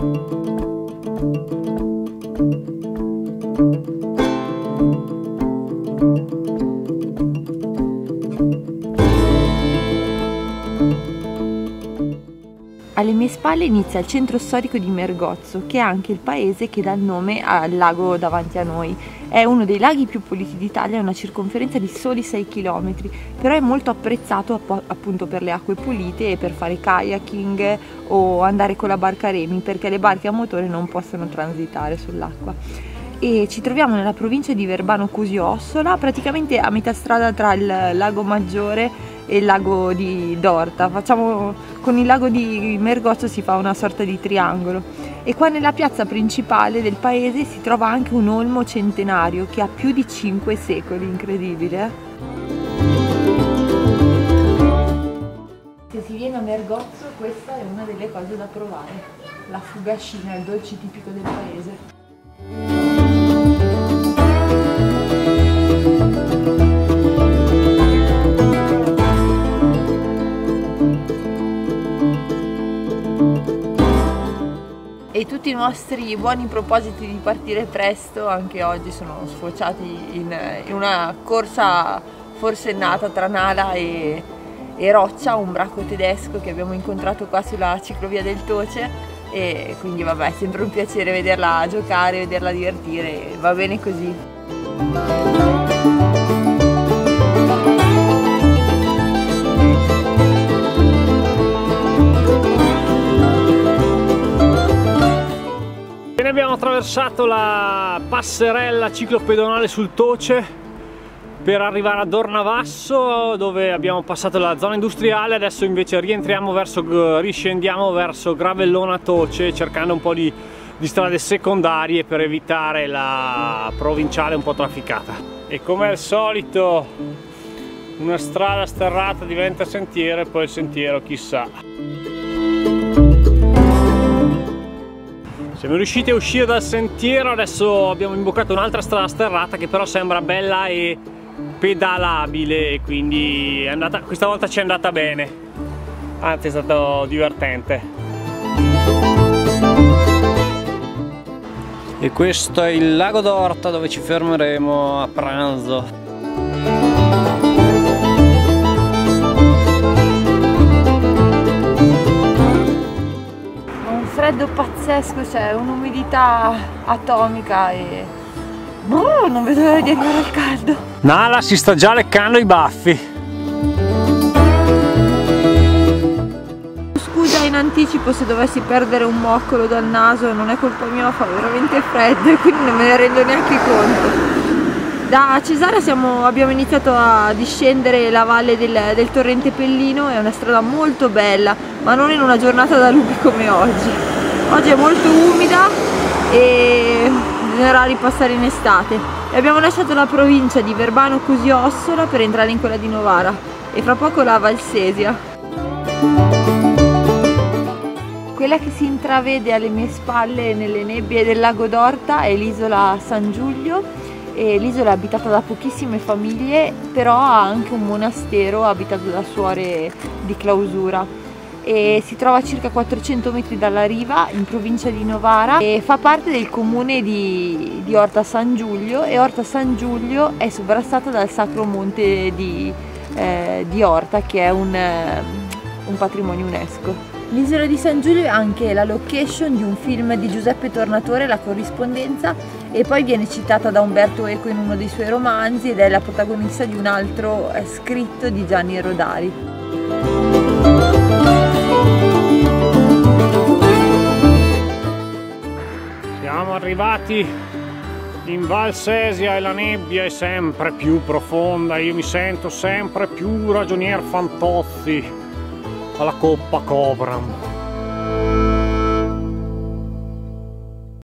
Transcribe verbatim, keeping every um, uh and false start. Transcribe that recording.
Alle mie spalle inizia il centro storico di Mergozzo, che è anche il paese che dà il nome al lago davanti a noi. È uno dei laghi più puliti d'Italia, ha una circonferenza di soli sei chilometri, però è molto apprezzato appunto per le acque pulite e per fare kayaking o andare con la barca a remi, perché le barche a motore non possono transitare sull'acqua. E ci troviamo nella provincia di Verbano Cusio-Ossola, praticamente a metà strada tra il lago Maggiore e il lago di d'Orta. Facciamo, con il lago di Mergozzo si fa una sorta di triangolo, e qua nella piazza principale del paese si trova anche un olmo centenario che ha più di cinque secoli, incredibile, eh? Se si viene a Mergozzo questa è una delle cose da provare, la fugascina, il dolce tipico del paese. E tutti i nostri buoni propositi di partire presto anche oggi sono sfociati in, in una corsa forsennata tra Nala e, e Roccia, un bracco tedesco che abbiamo incontrato qua sulla ciclovia del Toce, e quindi vabbè, è sempre un piacere vederla giocare, vederla divertire, va bene così. Abbiamo attraversato la passerella ciclopedonale sul Toce per arrivare a Dornavasso, dove abbiamo passato la zona industriale. Adesso invece rientriamo verso, riscendiamo verso Gravellona Toce, cercando un po' di, di strade secondarie per evitare la provinciale un po' trafficata. E come al solito una strada sterrata diventa sentiero, e poi il sentiero chissà. Siamo riusciti a uscire dal sentiero, adesso abbiamo imboccato un'altra strada sterrata che però sembra bella e pedalabile, quindi è andata, questa volta ci è andata bene, anzi è stato divertente. E questo è il lago d'Orta, dove ci fermeremo a pranzo. Freddo pazzesco, c'è un'umidità atomica e oh, non vedo l'ora di arrivare al caldo. Nala si sta già leccando i baffi. Scusa in anticipo se dovessi perdere un moccolo dal naso, non è colpa mia, fa veramente freddo e quindi non me ne rendo neanche conto. Da Cesara siamo, abbiamo iniziato a discendere la valle del, del torrente Pellino, è una strada molto bella, ma non in una giornata da lupi come oggi. Oggi è molto umida e bisognerà ripassare in estate. E abbiamo lasciato la provincia di Verbano Cusio-Ossola per entrare in quella di Novara e fra poco la Valsesia. Quella che si intravede alle mie spalle nelle nebbie del lago d'Orta è l'isola San Giulio. L'isola è abitata da pochissime famiglie, però ha anche un monastero abitato da suore di clausura, e si trova a circa quattrocento metri dalla riva in provincia di Novara e fa parte del comune di, di Orta San Giulio, e Orta San Giulio è sovrastata dal Sacro Monte di, eh, di Orta, che è un, un patrimonio UNESCO. L'isola di San Giulio è anche la location di un film di Giuseppe Tornatore, La corrispondenza, e poi viene citata da Umberto Eco in uno dei suoi romanzi ed è la protagonista di un altro eh, scritto di Gianni Rodari. Siamo arrivati in Valsesia e la nebbia è sempre più profonda, io mi sento sempre più ragionier Fantozzi alla Coppa Cobram.